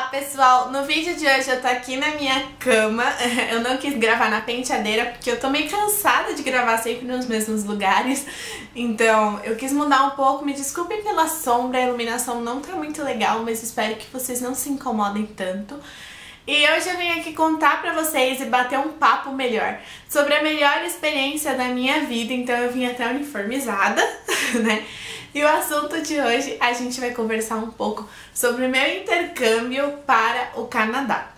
pessoal, no vídeo de hoje eu tô aqui na minha cama. Eu não quis gravar na penteadeira porque eu tô meio cansada de gravar sempre nos mesmos lugares. Então eu quis mudar um pouco, me desculpem pela sombra, a iluminação não tá muito legal, mas espero que vocês não se incomodem tanto. E hoje eu vim aqui contar pra vocês e bater um papo melhor sobre a melhor experiência da minha vida, então eu vim até uniformizada, né? E o assunto de hoje a gente vai conversar um pouco sobre o meu intercâmbio para o Canadá.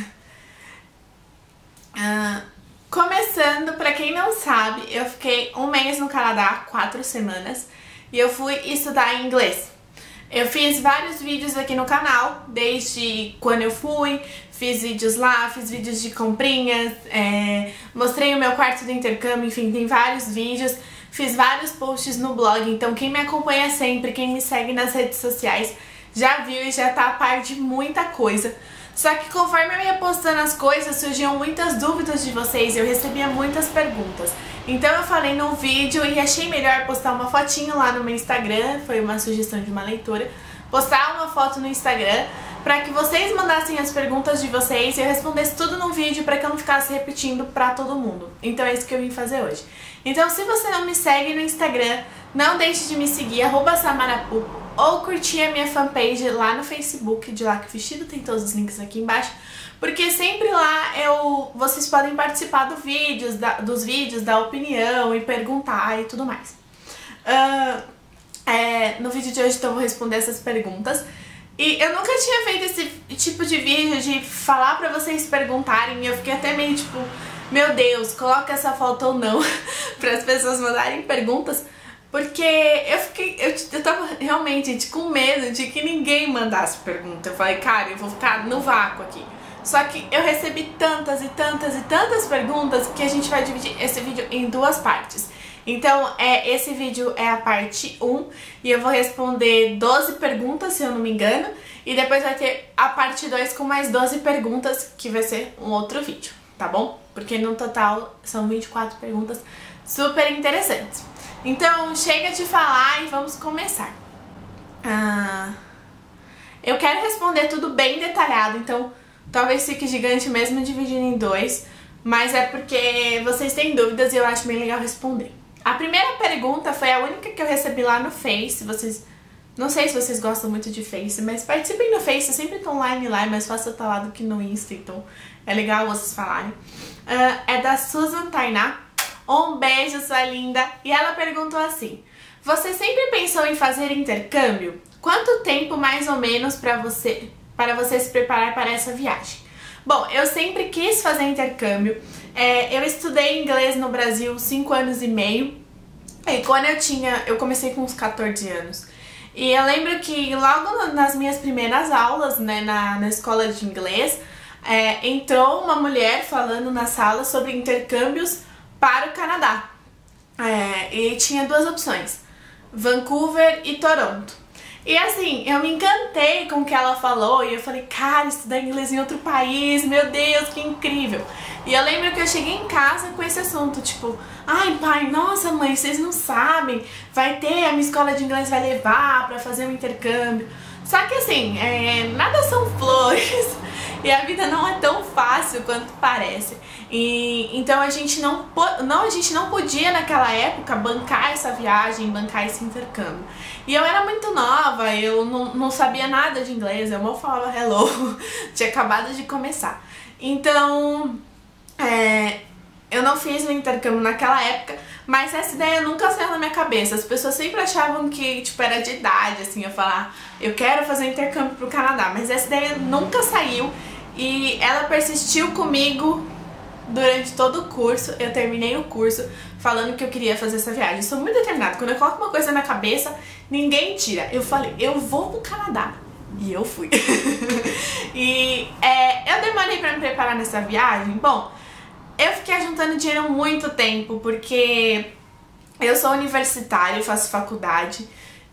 Começando, pra quem não sabe, eu fiquei um mês no Canadá, 4 semanas, e eu fui estudar inglês. Eu fiz vários vídeos aqui no canal, desde quando eu fui, fiz vídeos lá, fiz vídeos de comprinhas, mostrei o meu quarto do intercâmbio, enfim, tem vários vídeos, fiz vários posts no blog, então quem me acompanha sempre, quem me segue nas redes sociais, já viu e já tá a par de muita coisa. Só que conforme eu ia postando as coisas, surgiam muitas dúvidas de vocês, eu recebia muitas perguntas. Então eu falei num vídeo e achei melhor postar uma fotinho lá no meu Instagram, foi uma sugestão de uma leitora, postar uma foto no Instagram para que vocês mandassem as perguntas de vocês e eu respondesse tudo no vídeo para que eu não ficasse repetindo pra todo mundo. Então é isso que eu vim fazer hoje. Então se você não me segue no Instagram, não deixe de me seguir, @samarapupo, ou curtir a minha fanpage lá no Facebook, de lá que vestido, tem todos os links aqui embaixo, porque sempre lá vocês podem participar dos vídeos, dar opinião e perguntar e tudo mais. No vídeo de hoje então eu vou responder essas perguntas. E eu nunca tinha feito esse tipo de vídeo de falar pra vocês perguntarem, e eu fiquei até meio tipo, meu Deus, coloca essa foto ou não, para as pessoas mandarem perguntas, porque eu tava realmente com medo de que ninguém mandasse pergunta. Eu falei, cara, eu vou ficar no vácuo aqui. Só que eu recebi tantas e tantas e tantas perguntas que a gente vai dividir esse vídeo em duas partes. Então, esse vídeo é a parte 1 e eu vou responder 12 perguntas, se eu não me engano, e depois vai ter a parte 2 com mais 12 perguntas, que vai ser um outro vídeo, tá bom? Porque no total são 24 perguntas super interessantes. Então, chega de falar e vamos começar. Eu quero responder tudo bem detalhado, então talvez fique gigante mesmo dividindo em 2, mas é porque vocês têm dúvidas e eu acho bem legal responder. A primeira pergunta foi a única que eu recebi lá no Face. Não sei se vocês gostam muito de Face, mas participem no Face, eu sempre tô online lá, é mais fácil eu estar lá do que no Insta, então é legal vocês falarem. É da Susan Tainá. Um beijo, sua linda. E ela perguntou assim: você sempre pensou em fazer intercâmbio? Quanto tempo mais ou menos para você se preparar para essa viagem? Bom, eu sempre quis fazer intercâmbio. Eu estudei inglês no Brasil 5 anos e meio. E quando eu comecei com uns 14 anos. E eu lembro que logo nas minhas primeiras aulas, né, na escola de inglês, entrou uma mulher falando na sala sobre intercâmbios para o Canadá. E tinha duas opções: Vancouver e Toronto. E assim, eu me encantei com o que ela falou e eu falei, cara, estudar inglês em outro país, meu Deus, que incrível. E eu lembro que eu cheguei em casa com esse assunto, tipo, ai pai, nossa mãe, vocês não sabem, a minha escola de inglês vai levar pra fazer um intercâmbio. Só que assim, nada são flores e a vida não é tão fácil quanto parece. Então a gente não podia naquela época bancar essa viagem, bancar esse intercâmbio. E eu era muito nova, eu não sabia nada de inglês, eu mal falava hello, tinha acabado de começar. Então, eu não fiz o intercâmbio naquela época, mas essa ideia nunca saiu na minha cabeça. As pessoas sempre achavam que, tipo, era de idade, assim, eu falar, eu quero fazer um intercâmbio pro Canadá, mas essa ideia nunca saiu e ela persistiu comigo durante todo o curso. Eu terminei o curso falando que eu queria fazer essa viagem. Eu sou muito determinada, quando eu coloco uma coisa na cabeça, ninguém tira. Eu falei, eu vou pro Canadá. E eu fui. E eu demorei pra me preparar nessa viagem. Bom, eu fiquei juntando dinheiro há muito tempo, porque eu sou universitária, faço faculdade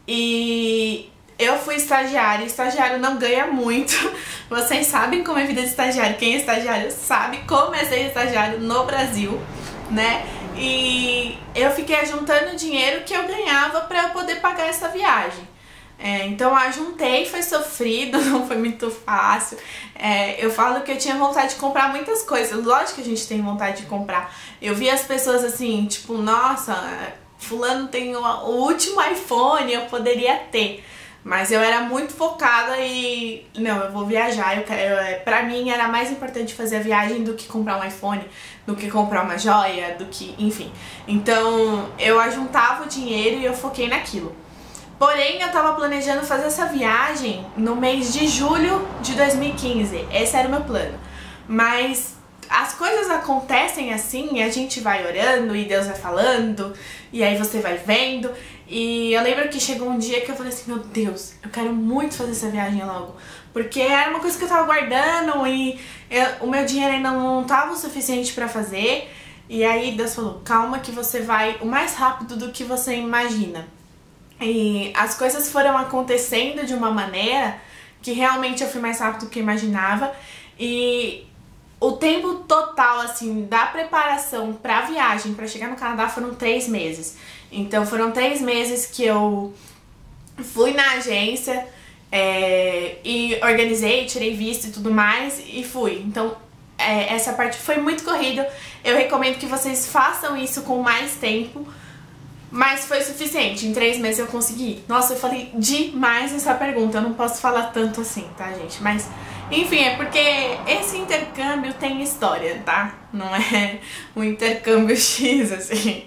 e eu fui estagiária. Estagiário não ganha muito. Vocês sabem como é a vida de estagiário. Quem é estagiário sabe como é ser estagiário no Brasil, né? E eu fiquei juntando dinheiro que eu ganhava pra eu poder pagar essa viagem. Então eu ajuntei, foi sofrido, não foi muito fácil. Eu falo que eu tinha vontade de comprar muitas coisas, lógico que a gente tem vontade de comprar. Eu vi as pessoas assim, tipo, nossa, fulano tem o último iPhone, eu poderia ter. Mas eu era muito focada e, não, eu vou viajar, pra mim era mais importante fazer a viagem do que comprar um iPhone, do que comprar uma joia, do que, enfim. Então eu ajuntava o dinheiro e eu foquei naquilo. Porém, eu tava planejando fazer essa viagem no mês de julho de 2015. Esse era o meu plano. Mas as coisas acontecem assim e a gente vai orando e Deus vai falando e aí você vai vendo. E eu lembro que chegou um dia que eu falei assim, meu Deus, eu quero muito fazer essa viagem logo. Porque era uma coisa que eu tava guardando e o meu dinheiro ainda não tava o suficiente pra fazer. E aí Deus falou, calma que você vai o mais rápido do que você imagina. E as coisas foram acontecendo de uma maneira que realmente eu fui mais rápido do que eu imaginava. E o tempo total, assim, da preparação pra viagem, pra chegar no Canadá, foram 3 meses. Então foram 3 meses que eu fui na agência e organizei, tirei visto e tudo mais e fui. Então essa parte foi muito corrida. Eu recomendo que vocês façam isso com mais tempo. Mas foi suficiente, em 3 meses eu consegui. Nossa, eu falei demais nessa pergunta, eu não posso falar tanto assim, tá, gente? Mas, enfim, é porque esse intercâmbio tem história, tá? Não é um intercâmbio X, assim.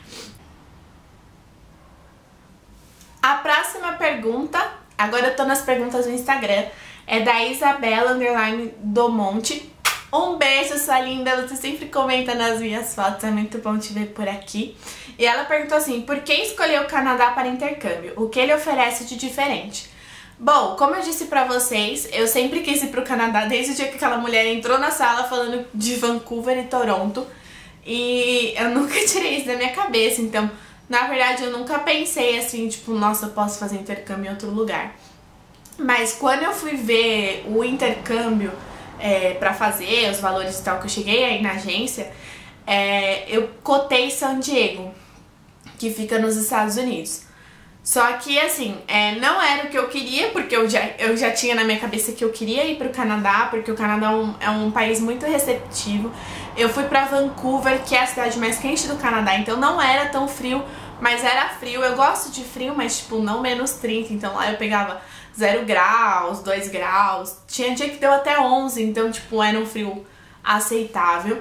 A próxima pergunta, agora eu tô nas perguntas do Instagram, é da Isabela_do_monte. Um beijo, sua linda, você sempre comenta nas minhas fotos, é muito bom te ver por aqui. E ela perguntou assim, por que escolher o Canadá para intercâmbio? O que ele oferece de diferente? Bom, como eu disse pra vocês, eu sempre quis ir pro Canadá desde o dia que aquela mulher entrou na sala falando de Vancouver e Toronto. E eu nunca tirei isso da minha cabeça, então, na verdade, eu nunca pensei assim, tipo, nossa, eu posso fazer intercâmbio em outro lugar. Mas quando eu fui ver o intercâmbio pra fazer, os valores e tal, que eu cheguei aí na agência, eu cotei San Diego, que fica nos Estados Unidos. Só que, assim, não era o que eu queria, porque eu já tinha na minha cabeça que eu queria ir pro Canadá, porque o Canadá é um país muito receptivo. Eu fui pra Vancouver, que é a cidade mais quente do Canadá, então não era tão frio, mas era frio. Eu gosto de frio, mas, tipo, não menos 30, então lá eu pegava 0 graus, 2 graus, tinha dia que deu até 11, então, tipo, era um frio aceitável.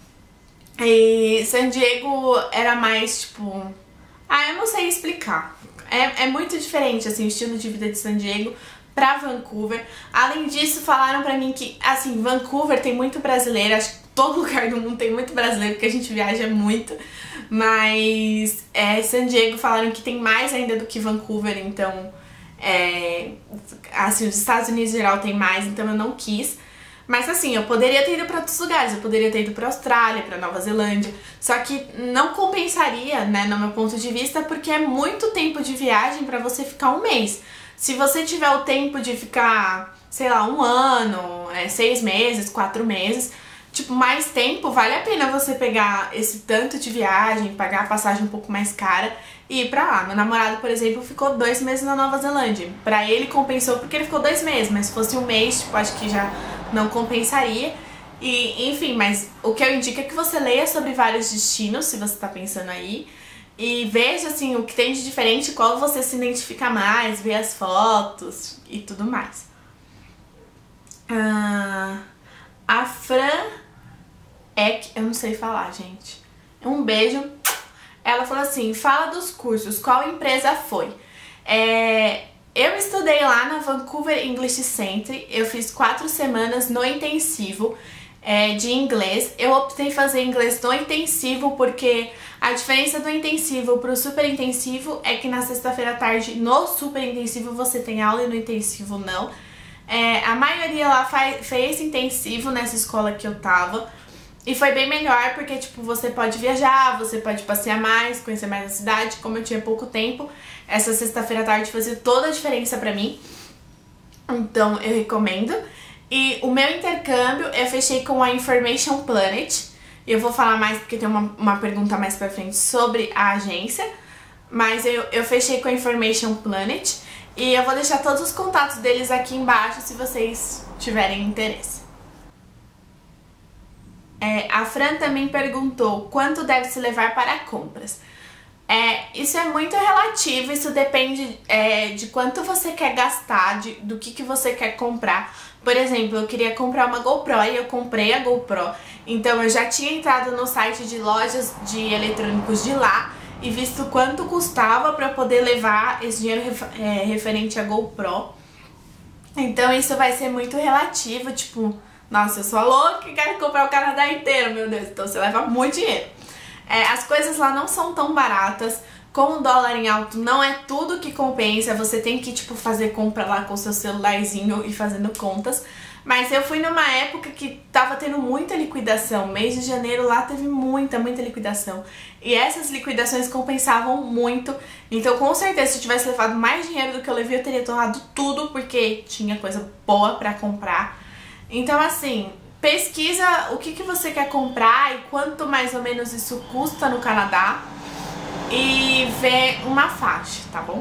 E San Diego era mais, tipo... eu não sei explicar. É muito diferente, assim, o estilo de vida de San Diego pra Vancouver. Além disso, falaram pra mim que, assim, Vancouver tem muito brasileiro. Acho que todo lugar do mundo tem muito brasileiro, porque a gente viaja muito. Mas San Diego falaram que tem mais ainda do que Vancouver, então... assim, os Estados Unidos em geral tem mais, então eu não quis. Mas assim, eu poderia ter ido pra outros lugares, eu poderia ter ido pra Austrália, pra Nova Zelândia, só que não compensaria, né, no meu ponto de vista, porque é muito tempo de viagem pra você ficar um mês. Se você tiver o tempo de ficar, sei lá, 1 ano, 6 meses, 4 meses, tipo, mais tempo, vale a pena você pegar esse tanto de viagem, pagar a passagem um pouco mais cara e ir pra lá. Meu namorado, por exemplo, ficou 2 meses na Nova Zelândia. Pra ele compensou porque ele ficou 2 meses, mas se fosse 1 mês, tipo, acho que já não compensaria. E, enfim, mas o que eu indico é que você leia sobre vários destinos, se você tá pensando aí, e veja, assim, o que tem de diferente, qual você se identifica mais, ver as fotos e tudo mais. A Fran eu não sei falar, gente. Um beijo. Ela falou assim, fala dos cursos, qual empresa foi? Eu estudei lá na Vancouver English Center, eu fiz 4 semanas no intensivo de inglês. Eu optei fazer inglês no intensivo porque a diferença do intensivo pro super intensivo é que na sexta-feira à tarde no super intensivo você tem aula e no intensivo não. A maioria lá fez intensivo nessa escola que eu tava. E foi bem melhor porque, tipo, você pode viajar, você pode passear mais, conhecer mais a cidade. Como eu tinha pouco tempo, essa sexta-feira à tarde fazia toda a diferença pra mim. Então, eu recomendo. E o meu intercâmbio eu fechei com a Information Planet. Eu vou falar mais porque tem uma pergunta mais pra frente sobre a agência. Mas eu fechei com a Information Planet. E eu vou deixar todos os contatos deles aqui embaixo se vocês tiverem interesse. A Fran também perguntou quanto deve se levar para compras. Isso é muito relativo, isso depende de quanto você quer gastar, do que você quer comprar. Por exemplo, eu queria comprar uma GoPro e eu comprei a GoPro. Então eu já tinha entrado no site de lojas de eletrônicos de lá e visto quanto custava para poder levar esse dinheiro referente à GoPro. Então isso vai ser muito relativo, tipo, nossa, eu sou louca e quero comprar o Canadá inteiro, meu Deus, então você leva muito dinheiro. As coisas lá não são tão baratas, com o dólar em alto não é tudo que compensa, você tem que tipo fazer compra lá com o seu celularzinho e fazendo contas. Mas eu fui numa época que tava tendo muita liquidação, mês de janeiro lá teve muita liquidação. E essas liquidações compensavam muito, então com certeza se eu tivesse levado mais dinheiro do que eu levei eu teria torrado tudo, porque tinha coisa boa pra comprar. Então assim, pesquisa o que você quer comprar e quanto mais ou menos isso custa no Canadá e vê uma faixa, tá bom?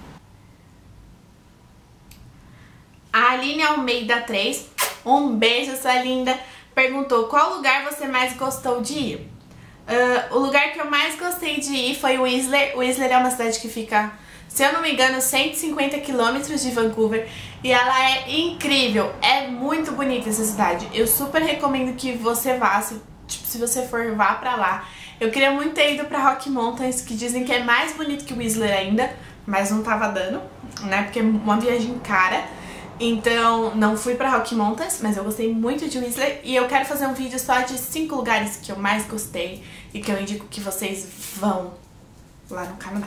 A Aline Almeida 3, um beijo, sua linda, perguntou qual lugar você mais gostou de ir. O lugar que eu mais gostei de ir foi o Whistler. O Whistler é uma cidade que fica, se eu não me engano, 150 km de Vancouver e ela é incrível, é muito bonita essa cidade. Eu super recomendo que você vá, se você for, vá pra lá. Eu queria muito ter ido pra Rocky Mountains, que dizem que é mais bonito que o Whistler ainda, mas não tava dando, né, porque é uma viagem cara. Então não fui pra Rocky Mountains, mas eu gostei muito de Whistler e eu quero fazer um vídeo só de 5 lugares que eu mais gostei e que eu indico que vocês vão lá no Canadá.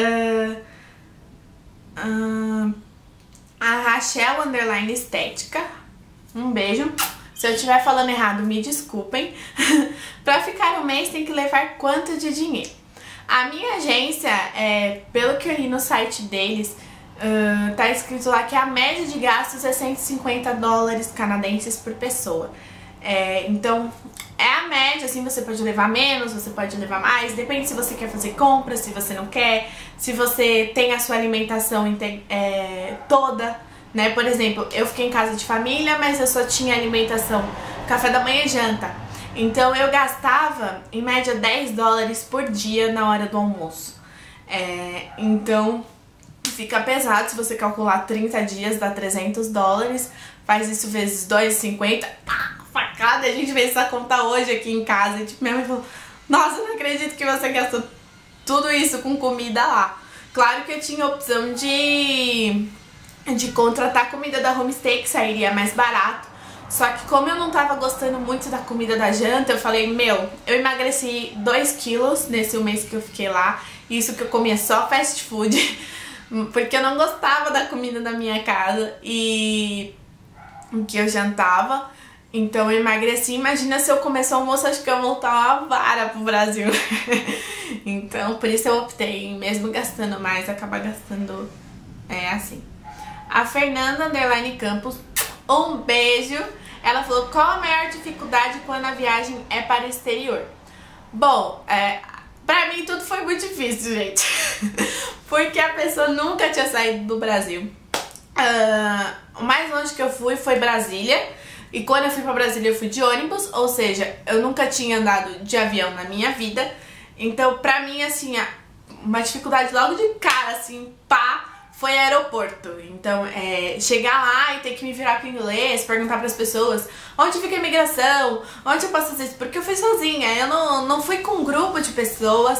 A Rachel _ Estética, um beijo. Se eu estiver falando errado, me desculpem. Pra ficar um mês tem que levar quanto de dinheiro? A minha agência, pelo que eu li no site deles, tá escrito lá que a média de gastos é 150 dólares canadenses por pessoa. Então é a média, assim, você pode levar menos, você pode levar mais, depende se você quer fazer compras, se você não quer, se você tem a sua alimentação toda, né? Por exemplo, eu fiquei em casa de família, mas eu só tinha alimentação, café da manhã e janta. Então eu gastava em média 10 dólares por dia na hora do almoço. Então fica pesado, se você calcular 30 dias dá 300 dólares, faz isso vezes 2,50, facada, a gente fez essa conta hoje aqui em casa e tipo, minha mãe falou, nossa, eu não acredito que você gastou tudo isso com comida lá. Claro que eu tinha a opção de contratar comida da Homestay, que sairia mais barato, só que como eu não tava gostando muito da comida da janta, eu falei, eu emagreci 2 quilos nesse mês que eu fiquei lá, isso que eu comia só fast food, porque eu não gostava da comida da minha casa e que eu jantava, então eu emagreci. Imagina se eu começar o almoço, acho que eu vou voltar uma vara pro Brasil. Então por isso eu optei, mesmo gastando mais, acabar gastando assim. A Fernanda _ Campos, um beijo. Ela falou, qual a maior dificuldade quando a viagem é para o exterior? Bom, pra mim tudo foi muito difícil, gente. Porque a pessoa nunca tinha saído do Brasil. O mais longe que eu fui foi Brasília. E quando eu fui pra Brasília eu fui de ônibus. Ou seja, eu nunca tinha andado de avião na minha vida. Então pra mim, assim, uma dificuldade logo de cara, assim, foi aeroporto. Então, chegar lá e ter que me virar com inglês, perguntar pras pessoas onde fica a imigração, onde eu posso fazer isso, porque eu fui sozinha, eu não fui com um grupo de pessoas.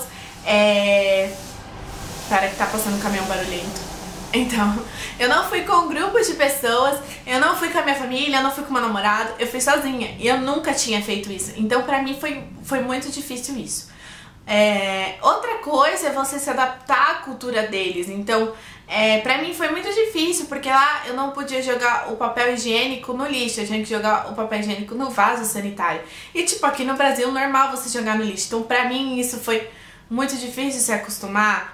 Para que tá passando um caminhão barulhento. Então, eu não fui com um grupo de pessoas, eu não fui com a minha família, eu não fui com meu namorado, eu fui sozinha. E eu nunca tinha feito isso. Então, pra mim, foi muito difícil isso. Outra coisa é você se adaptar à cultura deles. Então, pra mim foi muito difícil, porque lá eu não podia jogar o papel higiênico no lixo, eu tinha que jogar o papel higiênico no vaso sanitário. E tipo, aqui no Brasil, normal você jogar no lixo. Então pra mim isso foi muito difícil se acostumar.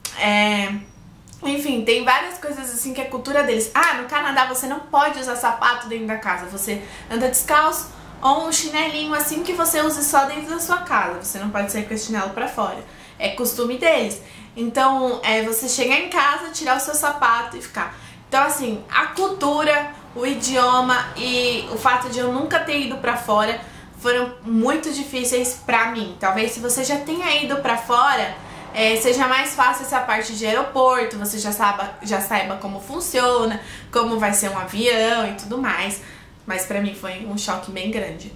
Enfim, tem várias coisas assim que é cultura deles. No Canadá você não pode usar sapato dentro da casa, você anda descalço ou um chinelinho assim que você use só dentro da sua casa. Você não pode sair com esse chinelo pra fora. É costume deles. Então, você chegar em casa, tirar o seu sapato e ficar. Então, assim, a cultura, o idioma e o fato de eu nunca ter ido pra fora foram muito difíceis pra mim. Talvez se você já tenha ido pra fora, seja mais fácil essa parte de aeroporto, você já saiba como funciona, como vai ser um avião e tudo mais. Mas pra mim foi um choque bem grande.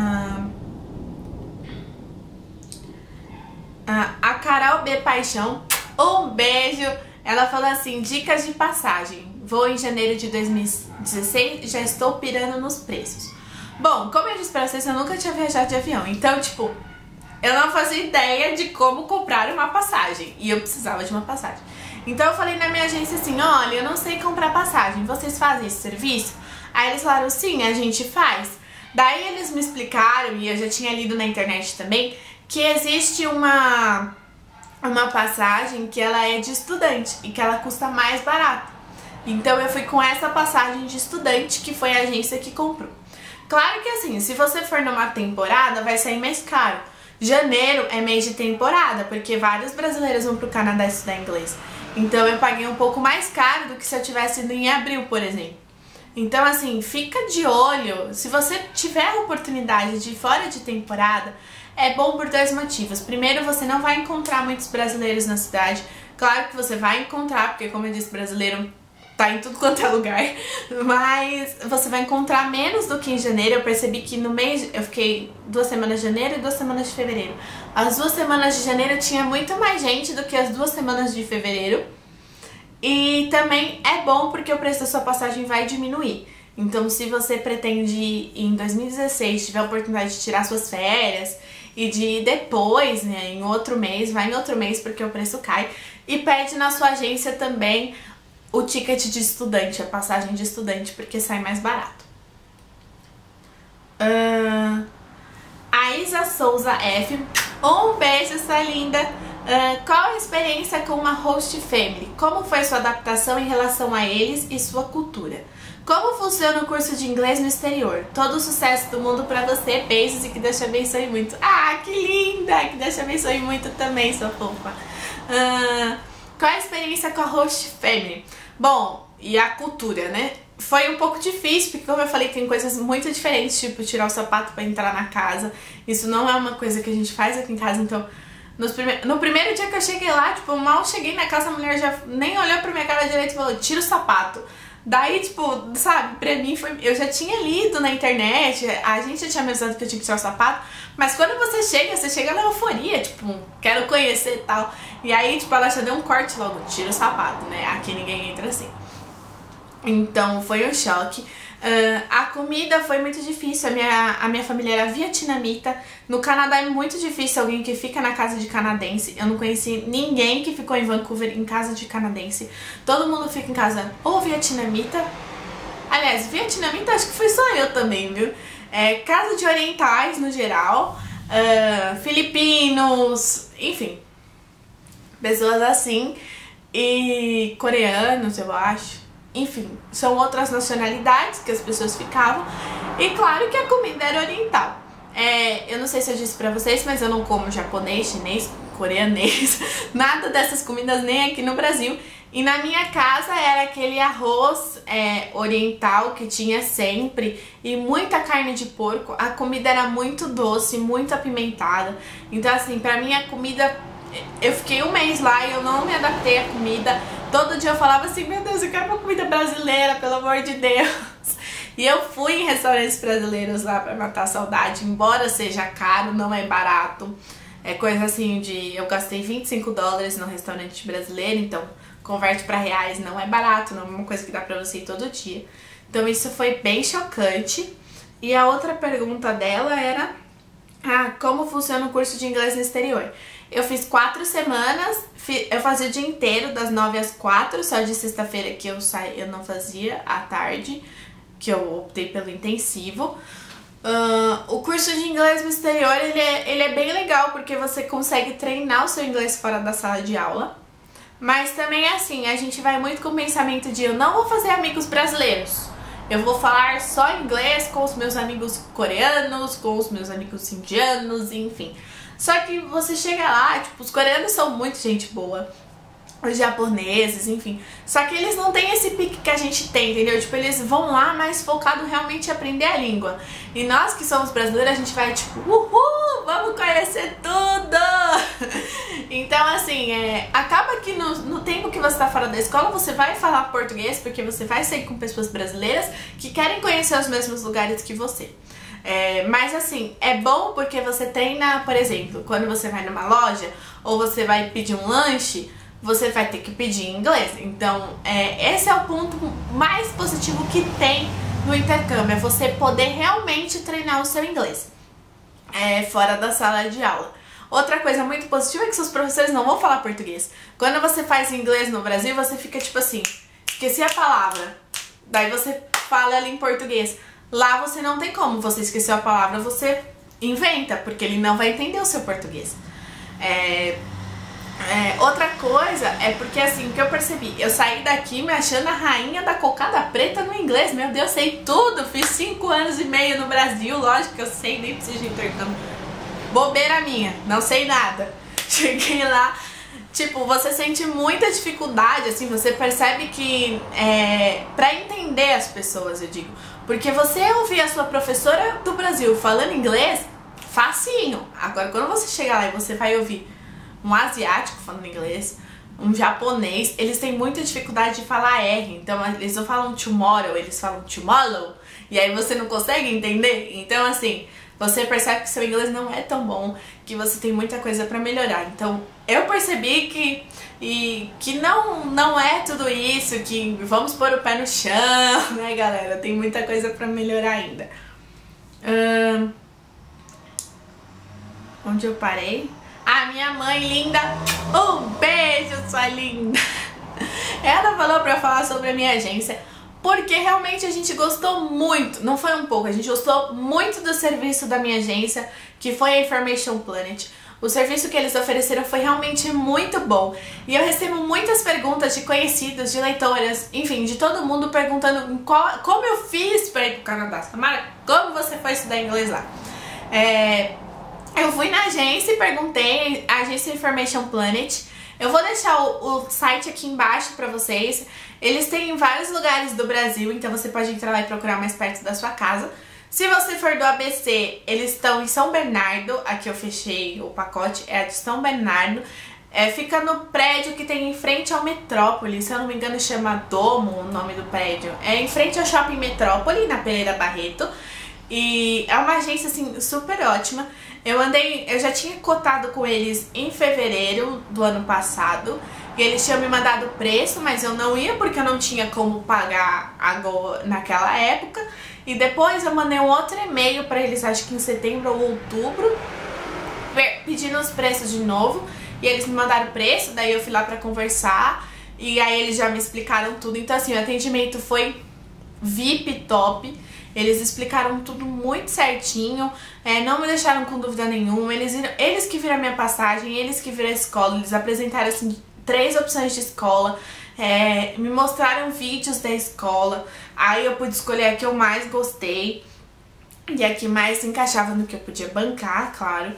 A Carol B. Paixão, um beijo. Ela falou assim, dicas de passagem. Vou em janeiro de 2016 e já estou pirando nos preços. Bom, como eu disse pra vocês, eu nunca tinha viajado de avião. Então, tipo, eu não fazia ideia de como comprar uma passagem. E eu precisava de uma passagem. Então eu falei na minha agência assim, olha, eu não sei comprar passagem. Vocês fazem esse serviço? Aí eles falaram, sim, a gente faz. Daí eles me explicaram, e eu já tinha lido na internet também, que existe uma passagem que ela é de estudante e que ela custa mais barato. Então eu fui com essa passagem de estudante, que foi a agência que comprou. Claro que assim, se você for numa temporada, vai sair mais caro. Janeiro é mês de temporada, porque vários brasileiros vão pro Canadá estudar inglês. Então eu paguei um pouco mais caro do que se eu tivesse ido em abril, por exemplo. Então assim, fica de olho. Se você tiver a oportunidade de ir fora de temporada, é bom por dois motivos. Primeiro, você não vai encontrar muitos brasileiros na cidade. Claro que você vai encontrar, porque como eu disse, brasileiro tá em tudo quanto é lugar. Mas você vai encontrar menos do que em janeiro. Eu percebi que no mês, eu fiquei 2 semanas de janeiro e 2 semanas de fevereiro. As 2 semanas de janeiro tinha muito mais gente do que as 2 semanas de fevereiro. E também é bom porque o preço da sua passagem vai diminuir. Então, se você pretende ir em 2016, tiver a oportunidade de tirar suas férias e de ir depois, né, em outro mês, vai em outro mês porque o preço cai. E pede na sua agência também o ticket de estudante, a passagem de estudante, porque sai mais barato. A Isa Souza F. Um beijo, sua linda. Qual a experiência com uma host family? Como foi sua adaptação em relação a eles e sua cultura? Como funciona o curso de inglês no exterior? Todo o sucesso do mundo pra você, beijos e que Deus te abençoe muito. Ah, que linda! Que Deus te abençoe muito também, sua fofa. Qual a experiência com a host family? Bom, e a cultura, né? Foi um pouco difícil, porque como eu falei, tem coisas muito diferentes, tipo tirar o sapato pra entrar na casa. Isso não é uma coisa que a gente faz aqui em casa, então... No primeiro dia que eu cheguei lá, tipo, mal cheguei na casa, a mulher já nem olhou pra minha cara direito e falou, tira o sapato. Daí, tipo, sabe, pra mim foi... Eu já tinha lido na internet, a gente já tinha me avisado que eu tinha que tirar o sapato, mas quando você chega na euforia, tipo, quero conhecer e tal. E aí, tipo, ela já deu um corte logo, tira o sapato, né? Aqui ninguém entra assim. Então, foi um choque. A comida foi muito difícil, a minha família era vietnamita. No Canadá é muito difícil alguém que fica na casa de canadense. Eu não conheci ninguém que ficou em Vancouver em casa de canadense. Todo mundo fica em casa ou vietnamita. Aliás, vietnamita acho que fui só eu também, viu? Casa de orientais no geral, filipinos, enfim, pessoas assim, e coreanos, eu acho. Enfim, são outras nacionalidades que as pessoas ficavam. E claro que a comida era oriental. Eu não sei se eu disse pra vocês, mas eu não como japonês, chinês, coreanês, nada dessas comidas nem aqui no Brasil. E na minha casa era aquele arroz oriental que tinha sempre e muita carne de porco. A comida era muito doce, muito apimentada. Então assim, pra mim a comida... Eu fiquei um mês lá e eu não me adaptei à comida. Todo dia eu falava assim, meu Deus, eu quero uma comida brasileira, pelo amor de Deus. E eu fui em restaurantes brasileiros lá pra matar a saudade. Embora seja caro, não é barato. É coisa assim de... Eu gastei $25 no restaurante brasileiro, então converte pra reais, não é barato, não é uma coisa que dá pra você ir todo dia. Então isso foi bem chocante. E a outra pergunta dela era... como funciona o curso de inglês no exterior? Eu fiz 4 semanas, eu fazia o dia inteiro, das 9 às 4, só de sexta-feira que eu não fazia à tarde, que eu optei pelo intensivo. O curso de inglês no exterior, ele é bem legal, porque você consegue treinar o seu inglês fora da sala de aula. Mas também é assim, a gente vai muito com o pensamento de eu não vou fazer amigos brasileiros. Eu vou falar só inglês com os meus amigos coreanos, com os meus amigos indianos, enfim. Só que você chega lá, tipo, os coreanos são muito gente boa. os japoneses, enfim. Só que eles não têm esse pique que a gente tem, entendeu? Tipo, eles vão lá mais focado realmente em aprender a língua. E nós que somos brasileiros, a gente vai tipo, uhul, vamos conhecer tudo! Então, assim, acaba que no tempo que você tá fora da escola, você vai falar português, porque você vai sair com pessoas brasileiras que querem conhecer os mesmos lugares que você. Mas assim, é bom porque você treina, por exemplo, quando você vai numa loja ou você vai pedir um lanche, você vai ter que pedir em inglês. Então, esse é o ponto mais positivo que tem no intercâmbio, é você poder realmente treinar o seu inglês fora da sala de aula. Outra coisa muito positiva é que seus professores não vão falar português. Quando você faz inglês no Brasil, você fica tipo assim, esqueci a palavra, daí você fala ela em português. Lá você não tem como, você esqueceu a palavra, você inventa, porque ele não vai entender o seu português. Outra coisa é porque assim, o que eu percebi, eu saí daqui me achando a rainha da cocada preta no inglês. Meu Deus, sei tudo, fiz 5 anos e meio no Brasil, lógico que eu sei, nem preciso de intercâmbio. Bobeira minha, não sei nada. Cheguei lá, tipo, você sente muita dificuldade, assim, você percebe que pra entender as pessoas, eu digo. Porque você ouvir a sua professora do Brasil falando inglês, facinho. Agora, quando você chegar lá e você vai ouvir um asiático falando inglês, um japonês, eles têm muita dificuldade de falar R. Então, eles não falam tomorrow, eles falam tomorrow. E aí você não consegue entender. Então, assim, você percebe que seu inglês não é tão bom, que você tem muita coisa pra melhorar. Então, eu percebi que não é tudo isso, que vamos pôr o pé no chão, né, galera? Tem muita coisa pra melhorar ainda. Onde eu parei? Ah, minha mãe linda, um beijo, sua linda! Ela falou pra eu falar sobre a minha agência, porque realmente a gente gostou muito, não foi um pouco, a gente gostou muito do serviço da minha agência, que foi a Information Planet. O serviço que eles ofereceram foi realmente muito bom. E eu recebo muitas perguntas de conhecidos, de leitoras, enfim, de todo mundo perguntando como eu fiz pra ir pro Canadá. Samara, como você foi estudar inglês lá? Eu fui na agência e perguntei, a agência Information Planet. Eu vou deixar o site aqui embaixo pra vocês. Eles têm em vários lugares do Brasil, então você pode entrar lá e procurar mais perto da sua casa. Se você for do ABC, eles estão em São Bernardo. Aqui eu fechei o pacote, é a de São Bernardo. Fica no prédio que tem em frente ao Metrópole, se eu não me engano chama Domo o nome do prédio. É em frente ao Shopping Metrópole, na Pereira Barreto. E é uma agência assim super ótima. Eu já tinha cotado com eles em fevereiro do ano passado. E eles tinham me mandado o preço, mas eu não ia porque eu não tinha como pagar agora, naquela época. E depois eu mandei um outro e-mail pra eles, acho que em setembro ou outubro, pedindo os preços de novo. E eles me mandaram o preço, daí eu fui lá pra conversar. E aí eles já me explicaram tudo. Então assim, o atendimento foi VIP top. Eles explicaram tudo muito certinho, não me deixaram com dúvida nenhuma. Eles que viram a minha passagem, eles que viram a escola, eles apresentaram assim 3 opções de escola, me mostraram vídeos da escola. Aí eu pude escolher a que eu mais gostei e a que mais se encaixava no que eu podia bancar, claro.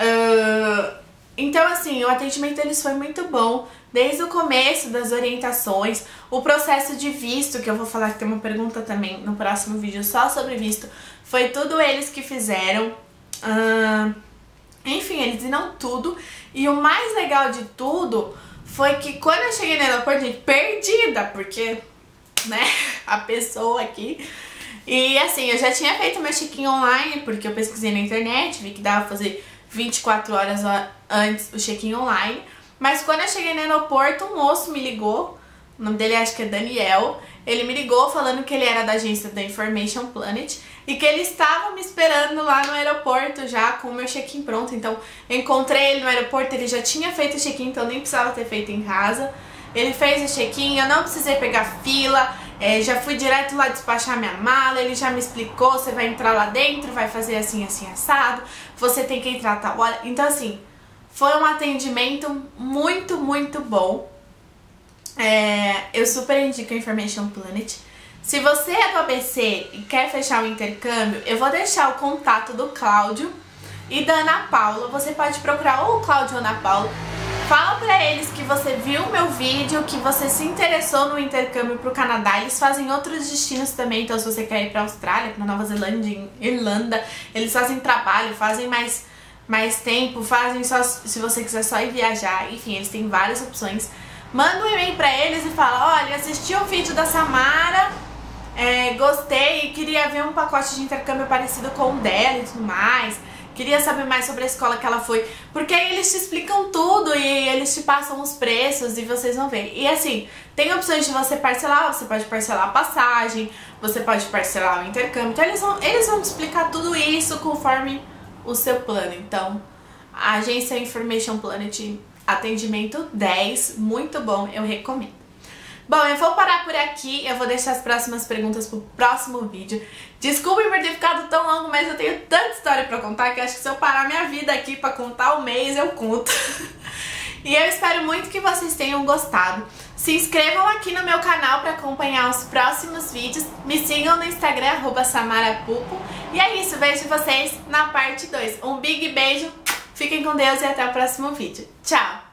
Então assim, o atendimento deles foi muito bom, desde o começo das orientações, o processo de visto, que eu vou falar que tem uma pergunta também no próximo vídeo só sobre visto, foi tudo eles que fizeram. Enfim, eles viram tudo. E o mais legal de tudo foi que quando eu cheguei no aeroporto, gente, perdida, porque, né, a pessoa aqui... E assim, eu já tinha feito meu check-in online, porque eu pesquisei na internet, vi que dava pra fazer 24 horas antes o check-in online. Mas quando eu cheguei no aeroporto, um moço me ligou, o nome dele acho que é Daniel. Ele me ligou falando que ele era da agência da Information Planet e que ele estava me esperando lá no aeroporto já com o meu check-in pronto. Então eu encontrei ele no aeroporto, ele já tinha feito o check-in, então nem precisava ter feito em casa. Ele fez o check-in, eu não precisei pegar fila, já fui direto lá despachar minha mala. Ele já me explicou, você vai entrar lá dentro, vai fazer assim, assim, assado, você tem que entrar a tal hora. Então assim, foi um atendimento muito, muito bom. Eu super indico a Information Planet. Se você é do ABC e quer fechar o intercâmbio, eu vou deixar o contato do Cláudio e da Ana Paula. Você pode procurar ou o Cláudio ou a Ana Paula. Fala pra eles que você viu o meu vídeo, que você se interessou no intercâmbio pro Canadá. Eles fazem outros destinos também, então se você quer ir pra Austrália, pra Nova Zelândia, Irlanda, eles fazem trabalho, fazem mais tempo, fazem só se você quiser só ir viajar. Enfim, eles têm várias opções. Manda um e-mail pra eles e fala: olha, assisti o vídeo da Samara, gostei e queria ver um pacote de intercâmbio parecido com o dela e tudo mais. Queria saber mais sobre a escola que ela foi. Porque aí eles te explicam tudo e eles te passam os preços e vocês vão ver. E assim, tem opções de você parcelar, você pode parcelar a passagem, você pode parcelar o intercâmbio. Então eles vão te explicar tudo isso conforme o seu plano. Então, a agência Information Planet, atendimento 10, muito bom, eu recomendo. Bom, eu vou parar por aqui, eu vou deixar as próximas perguntas pro próximo vídeo. Desculpem por ter ficado tão longo, mas eu tenho tanta história pra contar que acho que se eu parar minha vida aqui pra contar o mês, eu conto. E eu espero muito que vocês tenham gostado. Se inscrevam aqui no meu canal pra acompanhar os próximos vídeos. Me sigam no Instagram, @samarapupo. E é isso, vejo vocês na parte 2. Um big beijo, fiquem com Deus e até o próximo vídeo. Tchau!